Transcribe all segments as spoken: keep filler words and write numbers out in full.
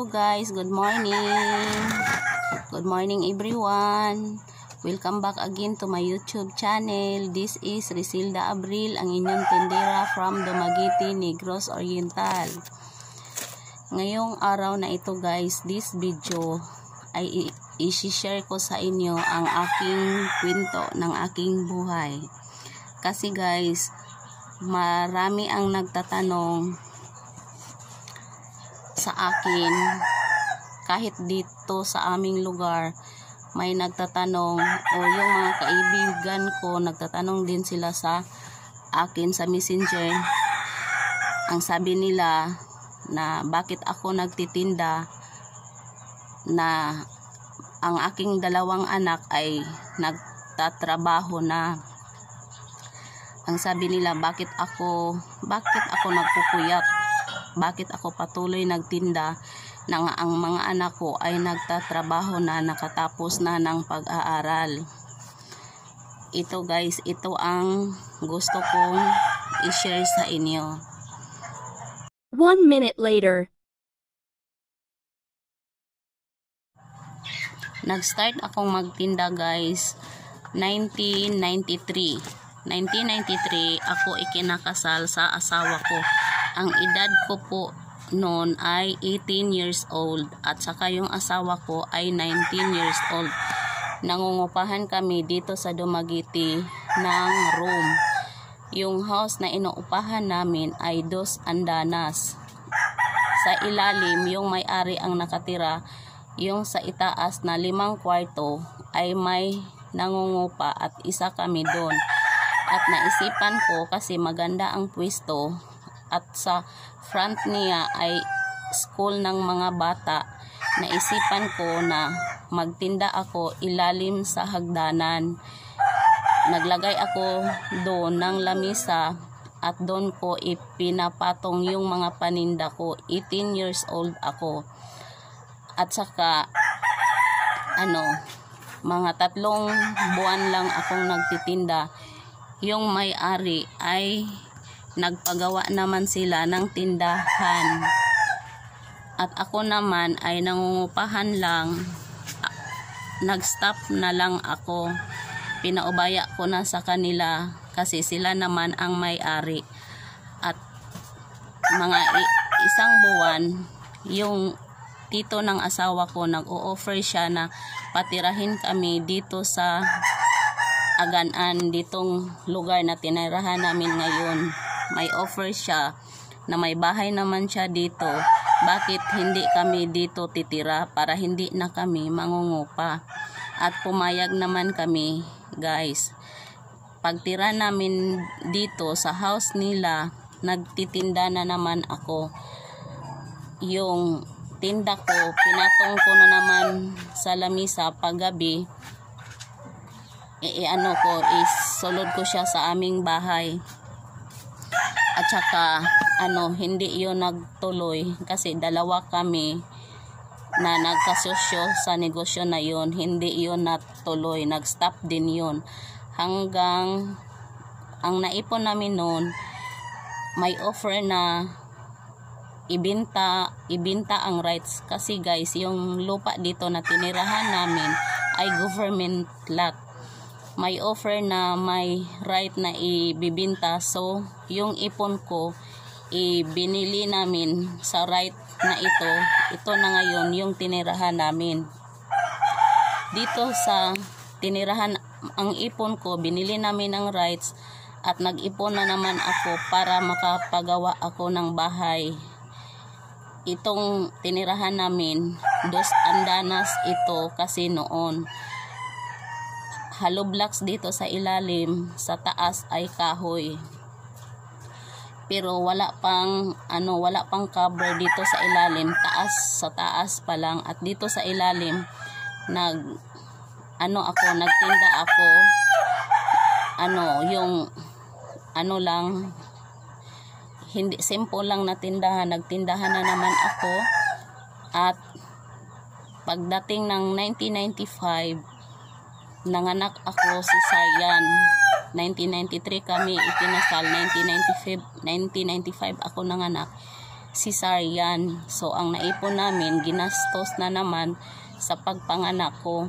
Hello guys, good morning. Good morning everyone. Welcome back again to my YouTube channel. This is Risilda Abril, ang inyong tindera from Dumaguete, Negros Oriental. Ngayong araw na ito guys, this video ay i-share ko sa inyo ang aking kwento ng aking buhay. Kasi guys, marami ang nagtatanong sa akin, kahit dito sa aming lugar may nagtatanong, o yung mga kaibigan ko nagtatanong din sila sa akin sa messenger. Ang sabi nila na bakit ako nagtitinda, na ang aking dalawang anak ay nagtatrabaho na. Ang sabi nila, bakit ako bakit ako nagpupuyat, bakit ako patuloy nagtinda nang ang mga anak ko ay nagtatrabaho na, nakatapos na ng pag-aaral. Ito guys, ito ang gusto kong i-share sa inyo. One minute later. Nag-start akong magtinda guys nineteen ninety-three. nineteen ninety-three ako ikinakasal sa asawa ko. Ang edad ko po noon ay eighteen years old at saka yung asawa ko ay nineteen years old. Nangungupahan kami dito sa Dumaguete ng room. Yung house na inuupahan namin ay Dos Andanas. Sa ilalim yung may-ari ang nakatira. Yung sa itaas na limang kwarto ay may nangungupa at isa kami doon. At naisipan ko kasi maganda ang pwesto at sa front niya ay school ng mga bata, naisipan ko na magtinda ako ilalim sa hagdanan. Naglagay ako doon ng lamisa at doon ko ipinapatong yung mga paninda ko. eighteen years old ako. At saka ano, mga tatlong buwan lang akong nagtitinda. Yung may-ari ay nagpagawa naman sila ng tindahan. At ako naman ay nangungupahan lang. Nag-stop na lang ako. Pinaubaya ko na sa kanila kasi sila naman ang may-ari. At mga isang buwan, yung tito ng asawa ko nag-o-offer siya na patirahin kami dito sa Aganan, ditong lugar na tinirahan namin ngayon. May offer siya na may bahay naman siya dito. Bakit hindi kami dito titira para hindi na kami mangungupa? At pumayag naman kami guys. Pagtira namin dito sa house nila, nagtitinda na naman ako. Yung tinda ko, pinatong ko na naman sa lamisa paggabi. I-ano ko, isulod ko siya sa aming bahay. At saka ano, hindi yun nagtuloy kasi dalawa kami na nagkasosyo sa negosyo na yun. Hindi yun natuloy, nag-stop din yun. Hanggang ang naipon namin noon, may offer na ibenta, ibenta ang rights. Kasi guys, yung lupa dito na tinirahan namin ay government lot. May offer na may right na ibibinta, so yung ipon ko ibinili namin sa right na ito. Ito na ngayon yung tinirahan namin. Dito sa tinirahan, ang ipon ko binili namin ng rights at nag-ipon na naman ako para makapagawa ako ng bahay. Itong tinirahan namin, Dos Andanas ito kasi noon. Hollow blocks dito sa ilalim, sa taas ay kahoy. Pero wala pang ano, wala pang cover dito sa ilalim, taas sa taas pa lang. At dito sa ilalim nag ano ako, nagtinda ako. Ano, yung ano lang, hindi simple lang na tindahan, nagtindahan na naman ako. At pagdating ng nineteen ninety-five, nanganak ako si Sayan. nineteen ninety-three kami ikinasal, nineteen ninety-five, nineteen ninety-five ako nanganak. cesarean. So ang naipon namin ginastos na naman sa pagpanganak ko.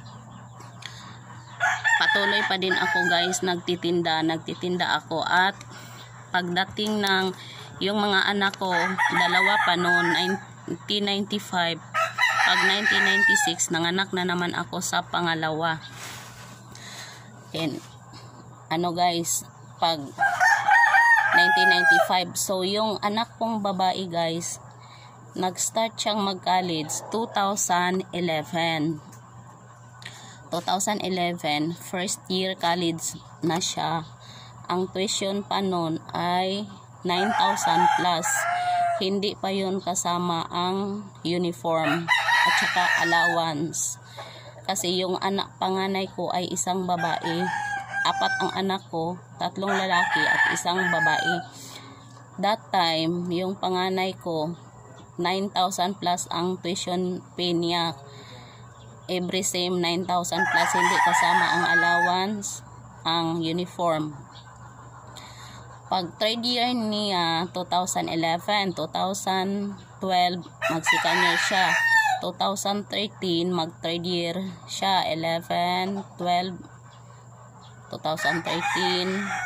Patuloy pa din ako guys, nagtitinda, nagtitinda ako at pagdating ng yung mga anak ko, dalawa pa noon, nineteen ninety-five, pag nineteen ninety-six, nanganak na naman ako sa pangalawa. And ano guys, pag nineteen ninety-five, so yung anak kong babae guys, nag-start siyang mag-college two thousand eleven. twenty eleven, first year college na siya. Ang tuition pa noon ay nine thousand plus. Hindi pa yun kasama ang uniform at saka allowance. Kasi yung anak panganay ko ay isang babae. Apat ang anak ko, tatlong lalaki at isang babae. That time, yung panganay ko, nine thousand plus ang tuition pay niya. Every same nine thousand plus, hindi kasama ang allowance, ang uniform. Pag third year niya, twenty eleven, twenty twelve, mag-second siya. twenty thirteen, mag-third year siya, eleven, twelve, twenty thirteen.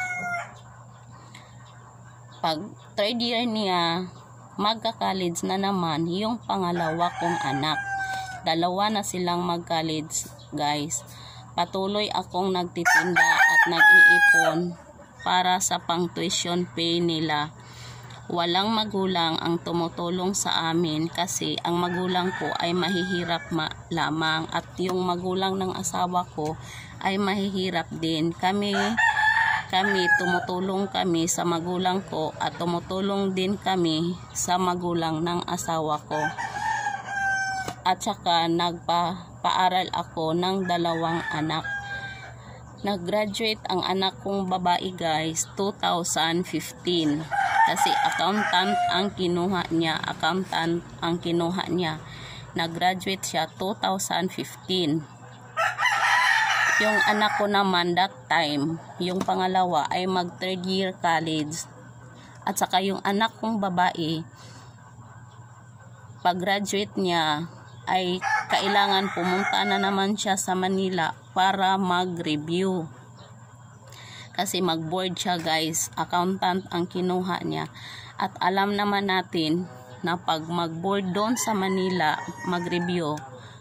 Pag third year niya, magka-college na naman yung pangalawa kong anak. Dalawa na silang mag-college guys. Patuloy akong nagtitinda at nag-iipon para sa pang-tuition pay nila. Walang magulang ang tumutulong sa amin kasi ang magulang ko ay mahihirap ma lamang at yung magulang ng asawa ko ay mahihirap din. Kami kami tumutulong kami sa magulang ko at tumutulong din kami sa magulang ng asawa ko. At saka nagpa-paaral ako ng dalawang anak. Nag-graduate ang anak kong babae guys two thousand fifteen. Kasi accountant ang kinuha niya, accountant ang kinuha niya. Nag-graduate siya two thousand fifteen. Yung anak ko naman that time, yung pangalawa ay mag third year college. At saka yung anak kong babae, pag-graduate niya, ay kailangan pumunta na naman siya sa Manila para mag-review. Kasi mag-board siya guys, accountant ang kinuha niya. At alam naman natin na pag mag-board doon sa Manila, mag-review,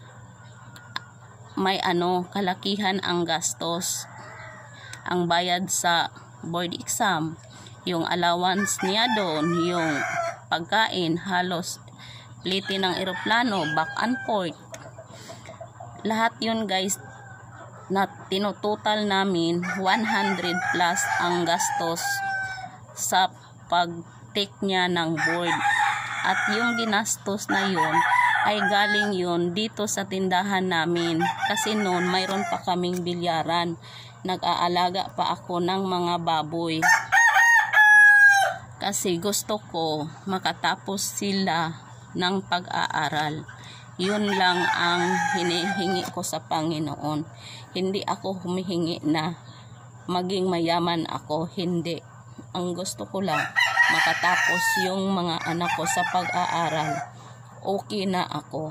may ano, kalakihan ang gastos. Ang bayad sa board exam, yung allowance niya doon, yung pagkain, halos pliti ng eroplano, back and forth. Lahat yun guys, na tinutotal namin one hundred plus ang gastos sa pag-take niya ng board. At yung ginastos na yun, ay galing yun dito sa tindahan namin. Kasi noon, mayroon pa kaming bilyaran. Nag-aalaga pa ako ng mga baboy. Kasi gusto ko makatapos sila ng pag-aaral. Yun lang ang hinihingi ko sa Panginoon. Hindi ako humihingi na maging mayaman ako. Hindi. Ang gusto ko lang makatapos yung mga anak ko sa pag-aaral. Okay na ako.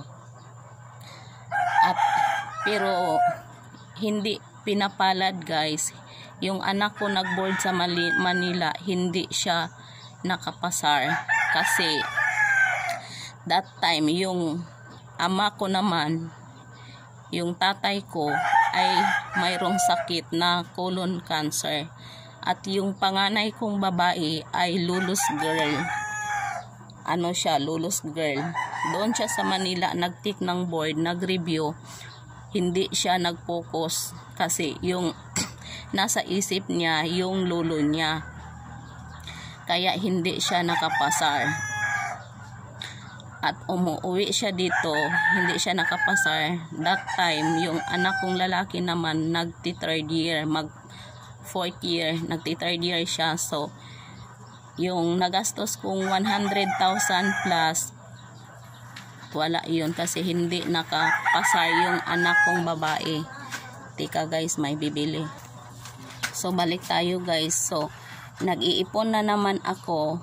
At pero hindi pinapalad guys. Yung anak ko nag-board sa Manila, hindi siya nakapasar kasi that time, yung ama ko naman, yung tatay ko ay mayroong sakit na colon cancer. At yung panganay kong babae ay lulus girl. Ano siya, lulus girl. Doon siya sa Manila, nag-take ng board, nag-review. Hindi siya nag-focus kasi yung nasa isip niya, yung lulo niya. Kaya hindi siya nakapasar. At umuwi siya dito, hindi siya nakapasar. That time, yung anak kong lalaki naman nagti-third year, mag fourth year, nagti-third year siya. So, yung nagastos kong one hundred thousand plus, wala yun kasi hindi nakapasar yung anak kong babae. Tika guys, may bibili. So, balik tayo guys. So, nag-iipon na naman ako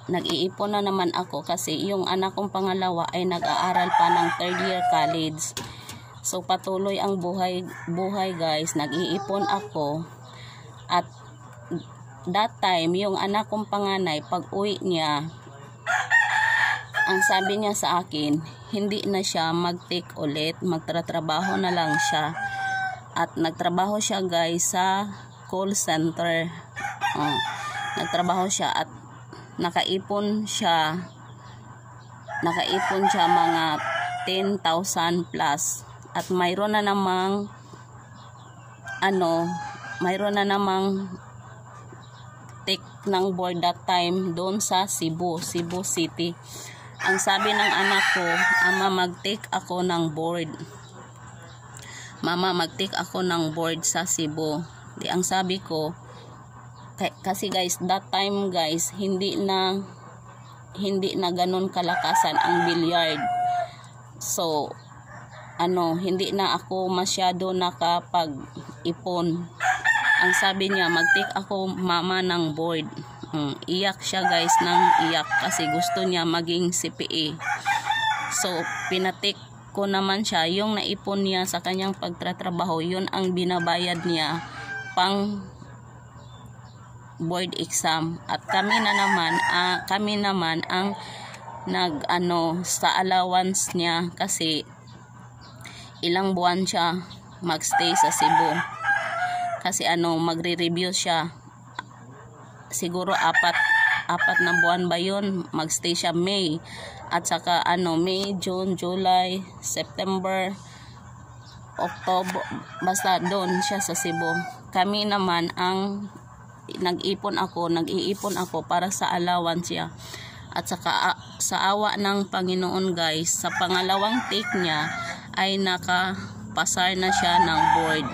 nag-iipon na naman ako kasi yung anak kong pangalawa ay nag-aaral pa ng third year college. So patuloy ang buhay buhay guys, nag-iipon ako. At that time yung anak kong panganay, pag uwi niya, ang sabi niya sa akin, hindi na siya mag-take ulit, magtratrabaho na lang siya. At nagtrabaho siya guys sa call center. Oh, nagtrabaho siya at nakaipon siya nakaipon siya mga ten thousand plus. At mayroon na namang ano, mayroon na namang take ng board that time doon sa Cebu, Cebu City. Ang sabi ng anak ko, ama, mag-take ako ng board. Mama, mag-take ako ng board sa Cebu. Di, ang sabi ko, kasi guys, that time guys, hindi na hindi na ganun kalakasan ang billiard. So, ano, hindi na ako masyado nakapag-ipon. Ang sabi niya, mag-take ako mama ng board. Um, iyak siya guys ng iyak kasi gusto niya maging C P A. So, pinatik ko naman siya. Yung naipon niya sa kanyang pagtatrabaho, yun ang binabayad niya pang board exam. At kami na naman uh, kami naman ang nag ano sa allowance niya kasi ilang buwan siya magstay sa Cebu. Kasi ano, magre-review siya. Siguro apat apat na buwan ba yun? Magstay siya May. At saka ano, May, June, July, September, October, basta doon siya sa Cebu. Kami naman ang nag-ipon ako, nag-iipon ako para sa allowance niya. At saka sa awa ng Panginoon guys, sa pangalawang take niya ay nakapasar na siya ng board.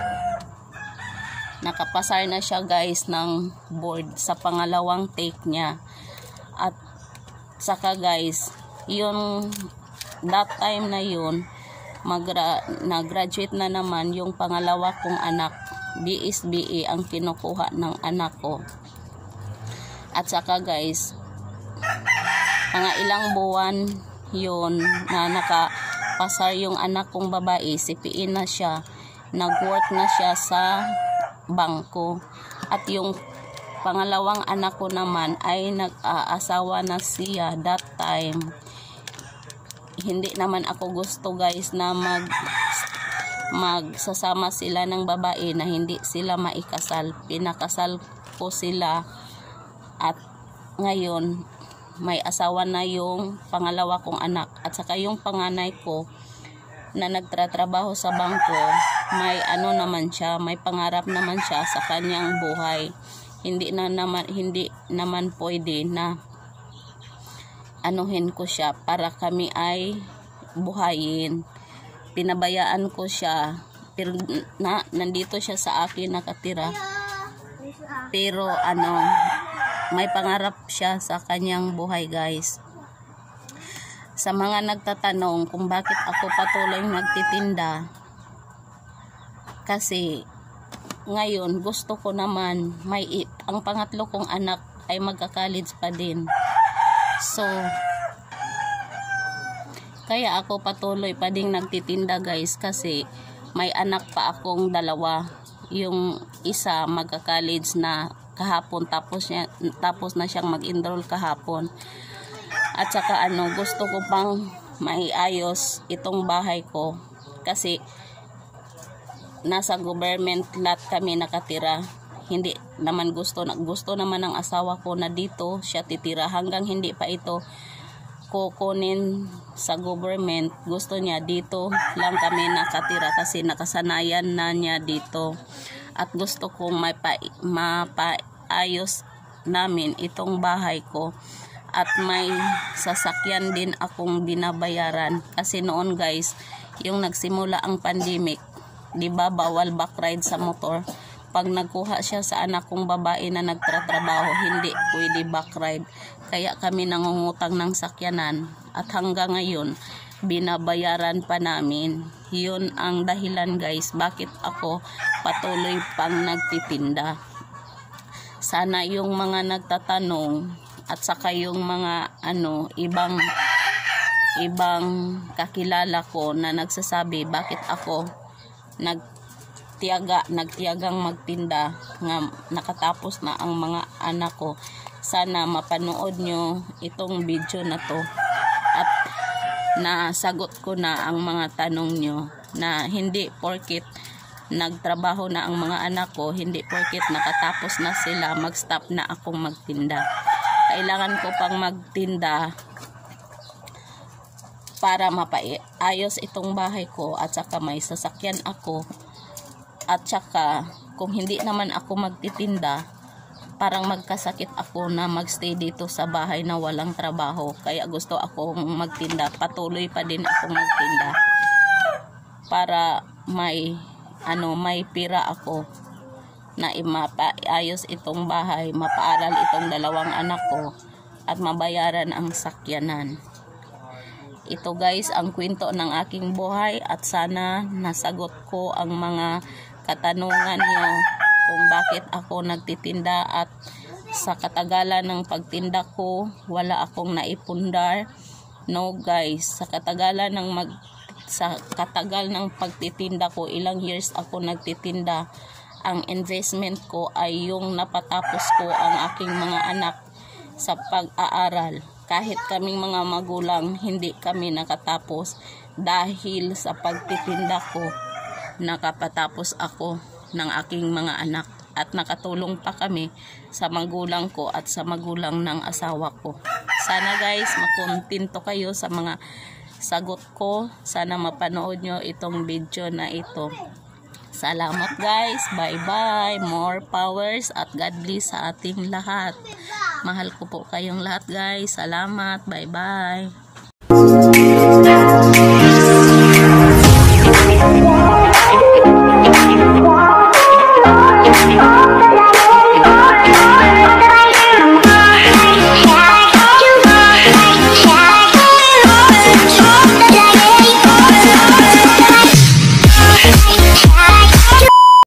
Nakapasar na siya guys ng board sa pangalawang take niya. At saka guys, yung that time na yun, magra, nag-graduate na naman yung pangalawa kong anak. B S B A ang kinukuha ng anak ko. At saka guys, mga ilang buwan yun na nakapasar yung anak kong babae, C P A na siya, nag-work na siya sa bangko. At yung pangalawang anak ko naman ay nag-aasawa na siya that time. Hindi naman ako gusto guys na mag magsasama sila ng babae na hindi sila maikasal. Pinakasal ko sila at ngayon may asawa na yung pangalawa kong anak. At saka yung panganay ko na nagtratrabaho sa bangko, may ano naman siya, may pangarap naman siya sa kanyang buhay. Hindi na naman hindi naman pwede na anuhin ko siya para kami ay buhayin. Pinabayaan ko siya, pero na, nandito siya sa akin nakatira. Pero ano, may pangarap siya sa kanyang buhay guys. Sa mga nagtatanong kung bakit ako patuloy nagtitinda, kasi ngayon gusto ko naman may it. Ang pangatlo kong anak ay magka-college pa din. So kaya ako patuloy pa ding nagtitinda guys kasi may anak pa akong dalawa. Yung isa magka-college na kahapon, tapos niya, tapos na siyang mag-enroll kahapon. At saka ano, gusto ko pang maiayos itong bahay ko kasi nasa government lot kami nakatira. Hindi naman gusto, gusto naman ng asawa ko na dito siya titira hanggang hindi pa ito kukunin sa government. Gusto niya dito lang kami nakatira kasi nakasanayan na niya dito. At gusto kong mapa, mapaayos namin itong bahay ko. At may sasakyan din akong binabayaran. Kasi noon guys, yung nagsimula ang pandemic, di ba bawal back ride sa motor? Pag nagkuha siya sa anak kong babae na nagtratrabaho, hindi pwede back ride. Kaya kami nangungutang ng sakyanan. At hanggang ngayon, binabayaran pa namin. Yun ang dahilan guys, bakit ako patuloy pang nagtitinda. Sana yung mga nagtatanong, at saka yung mga ano ibang ibang kakilala ko na nagsasabi bakit ako nagtiyaga nagtiyagang magtinda nga nakatapos na ang mga anak ko. Sana mapanood nyo itong video na to at nasagot ko na ang mga tanong nyo, na hindi porkit nagtrabaho na ang mga anak ko, hindi porkit nakatapos na sila, mag-stop na akong magtinda. Kailangan ko pang magtinda para mapaayos itong bahay ko at saka may sasakyan ako. At saka kung hindi naman ako magtitinda, parang magkasakit ako na magstay dito sa bahay na walang trabaho. Kaya gusto akong magtinda, patuloy pa din akong magtinda para may ano may pira ako na imapaayos itong bahay, mapaaral itong dalawang anak ko at mabayaran ang sakyanan. Ito guys ang kwento ng aking buhay at sana nasagot ko ang mga katanungan niyo kung bakit ako nagtitinda at sa katagalan ng pagtinda ko wala akong naipundar. No guys, sa katagalan ng mag sa katagal ng pagtitinda ko, ilang years ako nagtitinda, ang investment ko ay yung napatapos ko ang aking mga anak sa pag-aaral. Kahit kaming mga magulang hindi kami nakatapos, dahil sa pagtitinda ko nakapatapos ako ng aking mga anak at nakatulong pa kami sa magulang ko at sa magulang ng asawa ko. Sana guys makontento kayo sa mga sagot ko. Sana mapanood nyo itong video na ito. Salamat guys, bye bye, more powers at God bless sa ating lahat. Mahal ko po kayong lahat guys. Salamat, bye bye.